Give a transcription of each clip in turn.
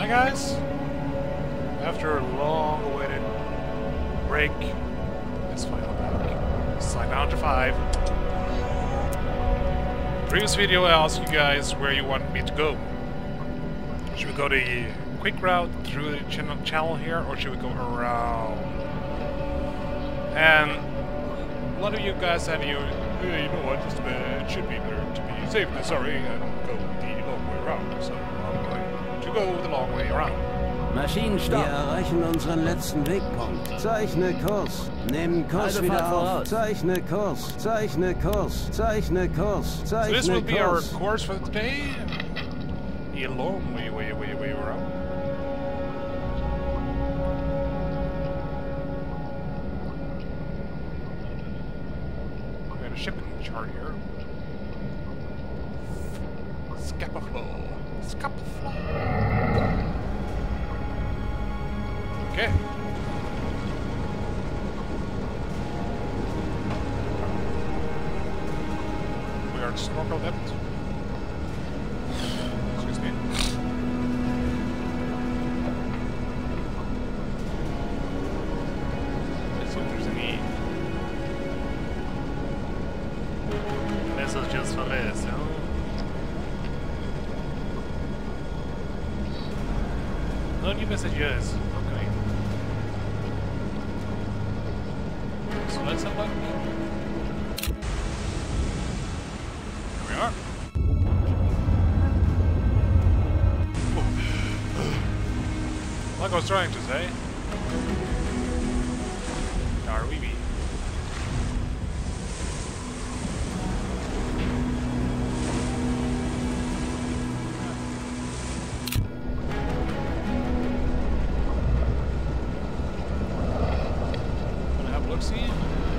guys? After a long-awaited break, it's finally back. Slide down to 5. Previous video I asked you guys where you wanted me to go. Should we go the quick route through the channel here, or should we go around? And a lot of you guys said, you know what, it should be better to be safe than sorry and go the long way around. So I'm going to go the long way around. Maschinenstopp. Wir erreichen unseren letzten Wegpunkt. Zeichne Kurs. Nehmen Kurs wieder auf. Zeichne Kurs. Zeichne Kurs. Zeichne Kurs. Zeichne Kurs. So this will be our course for today. The long way around. We got a shipping chart here. Scapaflow. Okay. We are at snorkel depth. Excuse me. Let's see if there's any messages for this, you know? No new messages. Okay. So let's have a look. Here we are. Like I was trying to say. RWB. See? There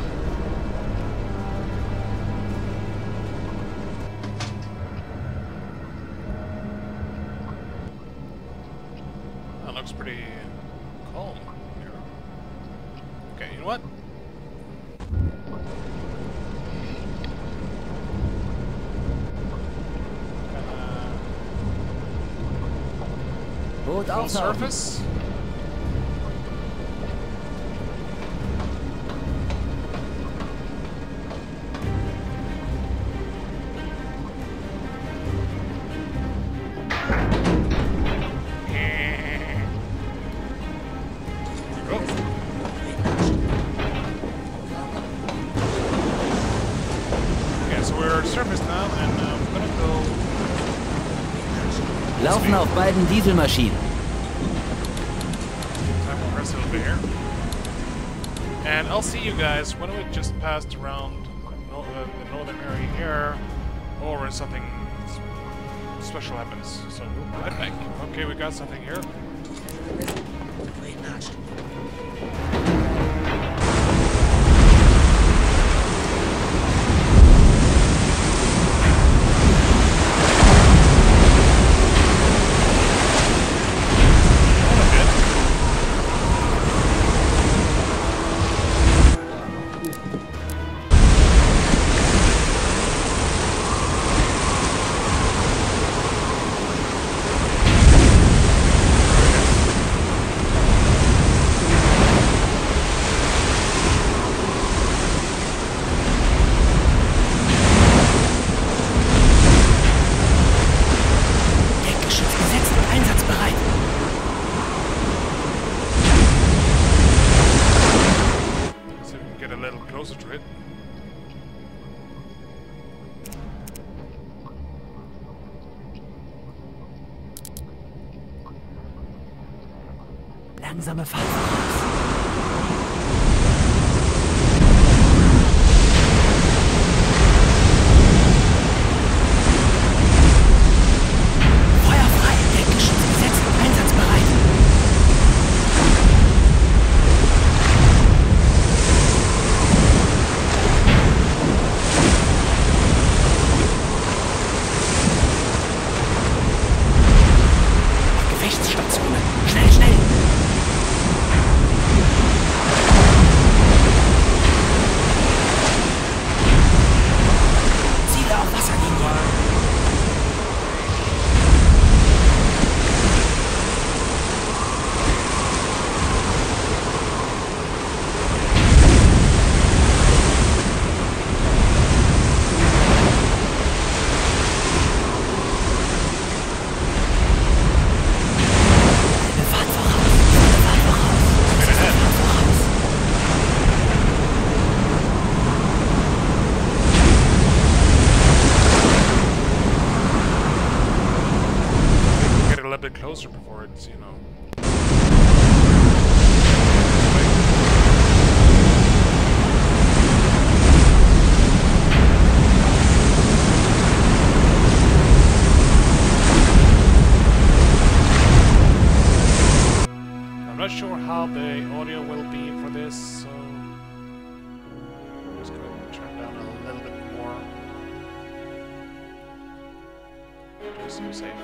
that looks pretty calm here. Okay, you know what? Full surface. Laufen auf beiden Dieselmaschinen. Time to press over here. And I'll see you guys when we just passed around the northern area here, or when something special happens. So we'll be right back. Okay, we got something here. Langsame Fahrt voraus. Feuer frei, Deckgeschütz gesetzt und einsatzbereit. Gefechtsstation. Schnell, schnell! will be for this, so I'm just gonna turn down a little bit more. Just to be safe.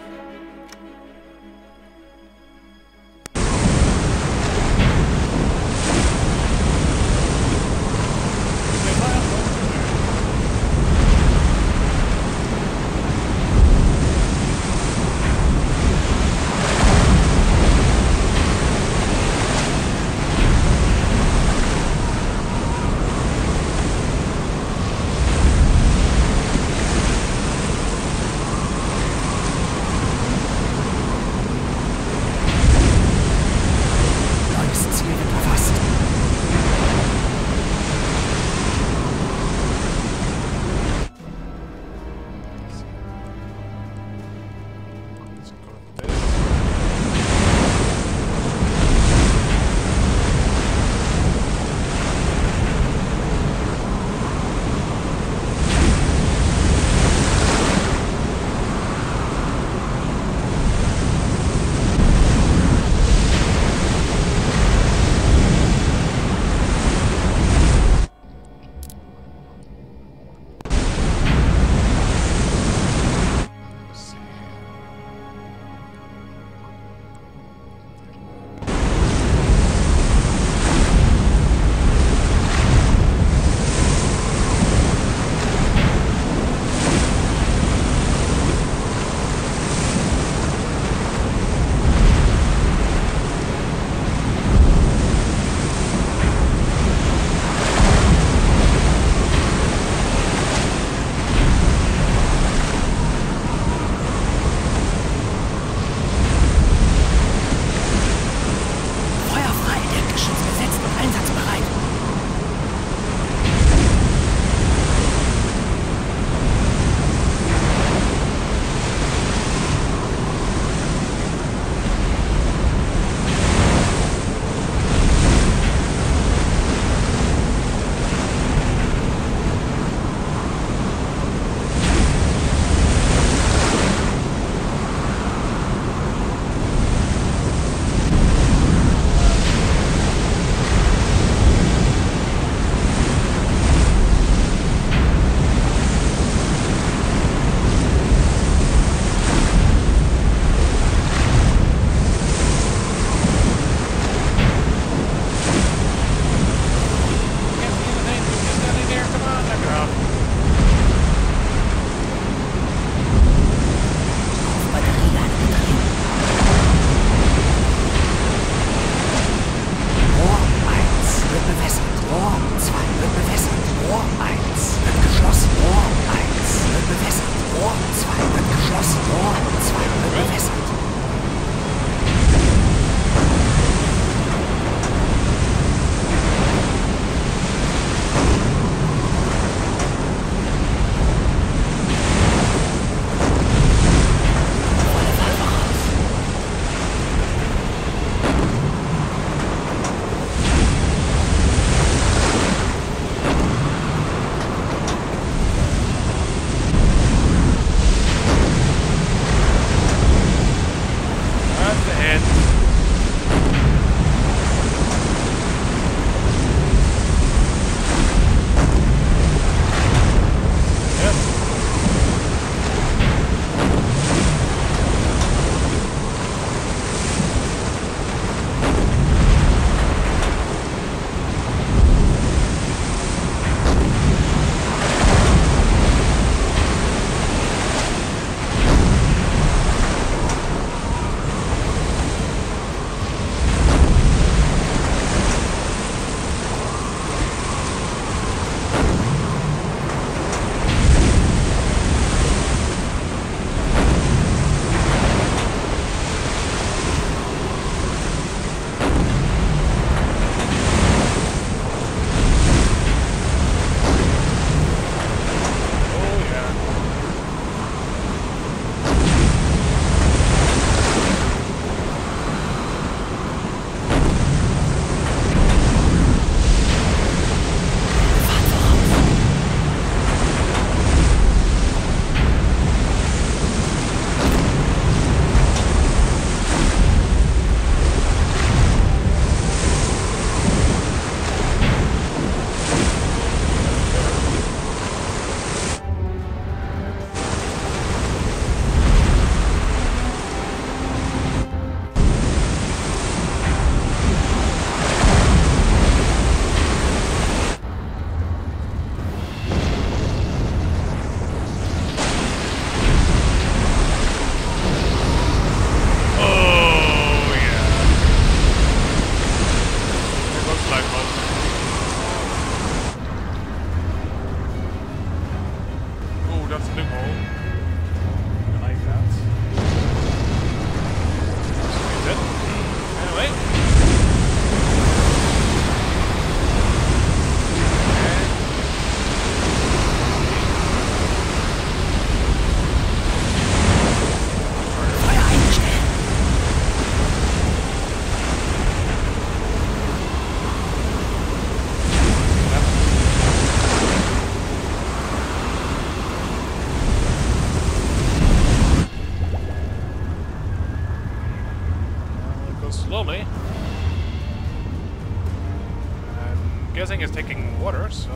guessing it's taking water, so...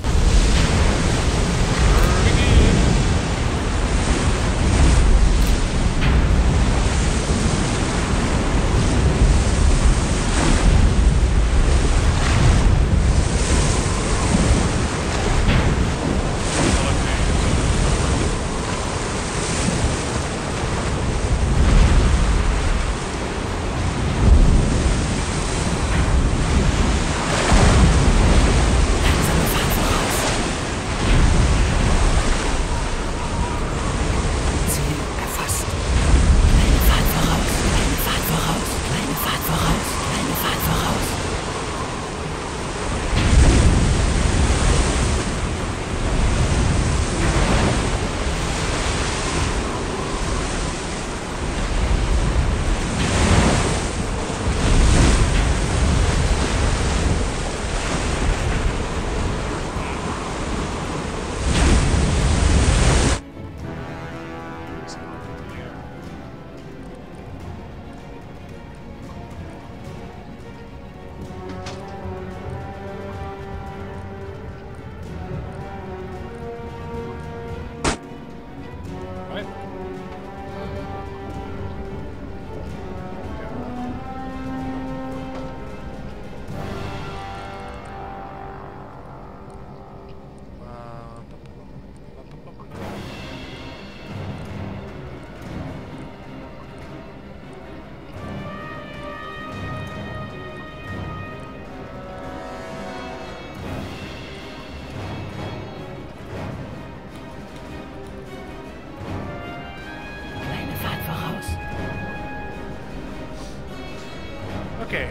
Okay.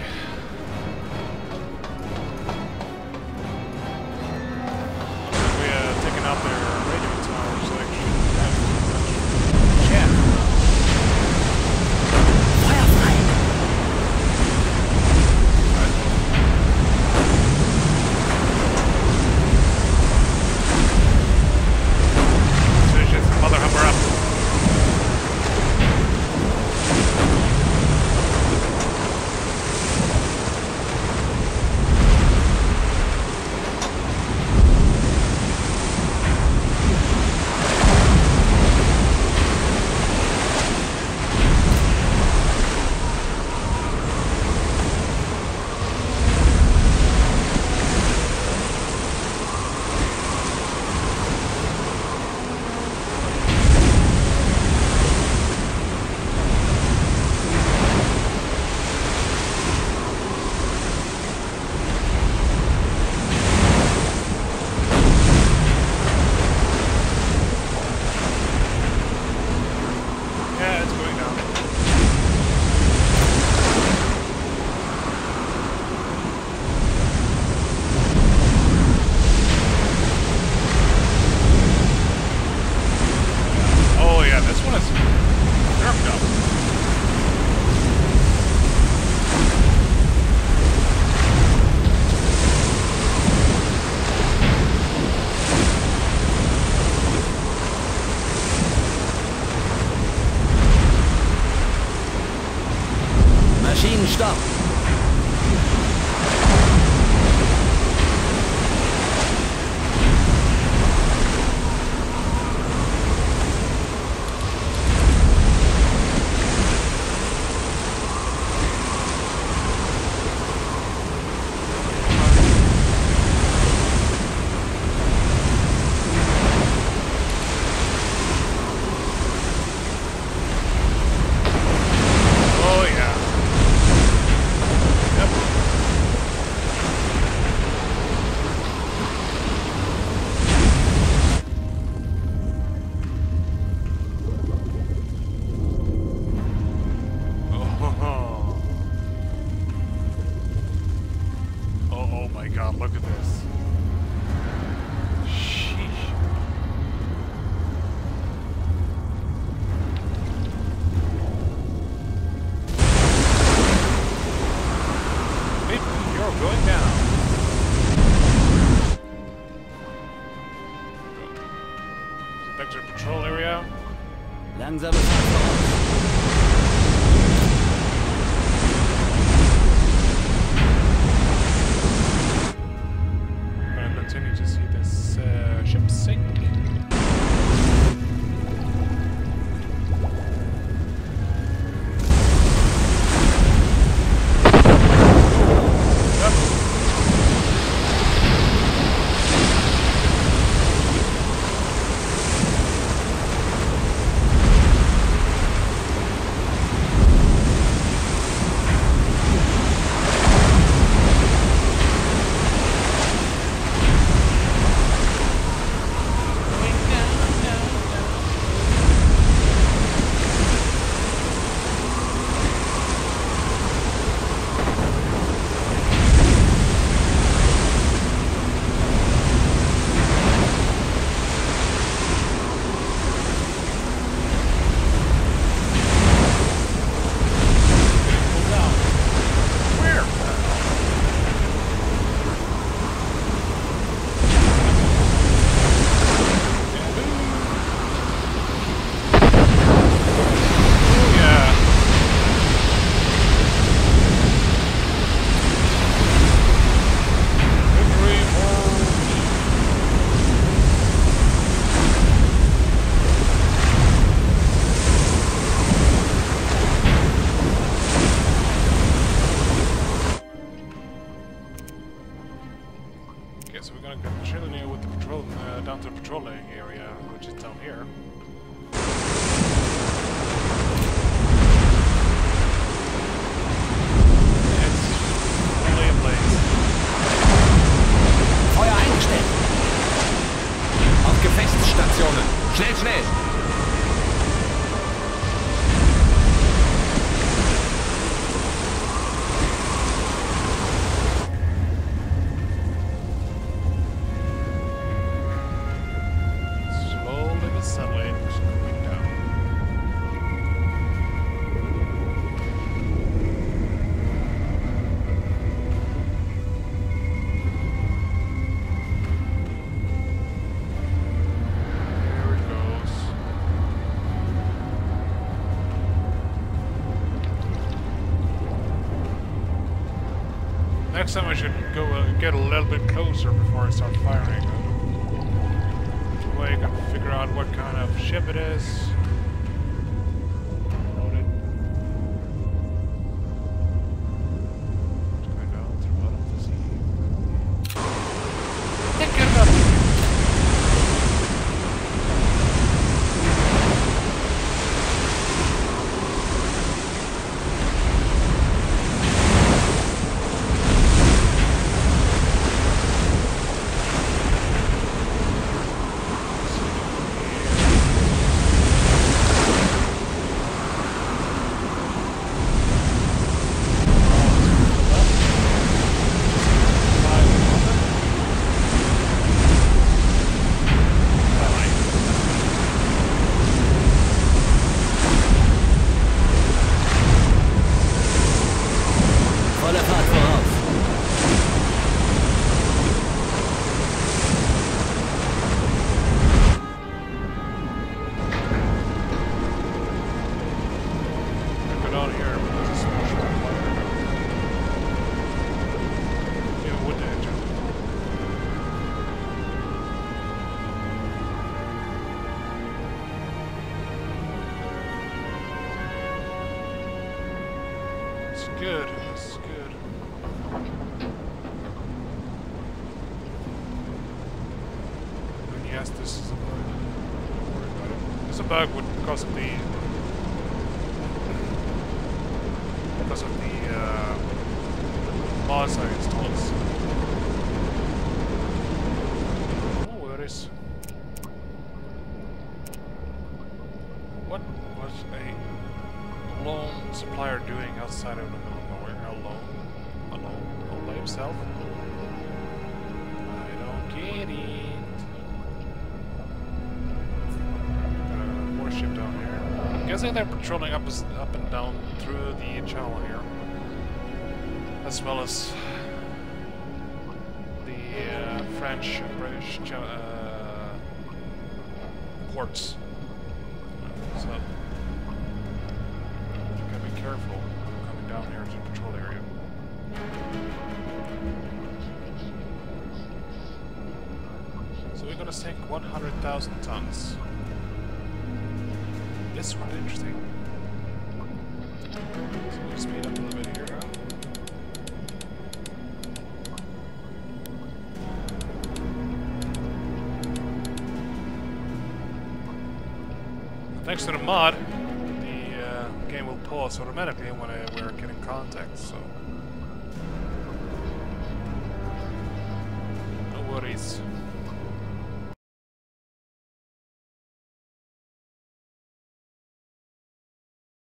We taken out their radio towers, so actually yeah. Finish this mother humper up. Maschinenstopp! God, look at this. Sheesh. Wait, you're going down. Back to the patrol area. Langsame Fahrt voraus. so we're gonna continue with the patrol down to the patrolling area, which is down here. It's fully ablaze. Feuer eingestellt! Auf Gefechtsstationen! Schnell, schnell! Next time I should go get a little bit closer before I start firing. That way you can figure out what kind of ship it is. Load it. It's going down through the bottom of the sea. Get it up! Good, this is good. And yes, this is a bug. Don't worry about it. It's a bug because of the mods I installed. Oh, there is. What was a lone supplier doing outside of the middle of nowhere? Alone? All by himself? I don't get it. Got a warship down here. I'm guessing they're patrolling up and down through the channel here. As well as the French and British ports. So you gotta be careful coming down here to the patrol area. So we're gonna sink 100,000 tons. This is really interesting. So we'll speed up a little bit here. Thanks to the mod, the game will pause automatically when we're getting contact, so no worries.